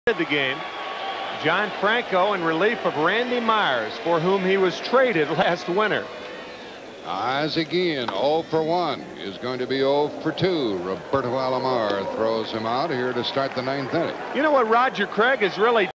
The game. John Franco in relief of Randy Myers, for whom he was traded last winter. As again, 0 for 1 is going to be 0 for 2. Roberto Alomar throws him out here to start the 9th inning. You know what Roger Craig is really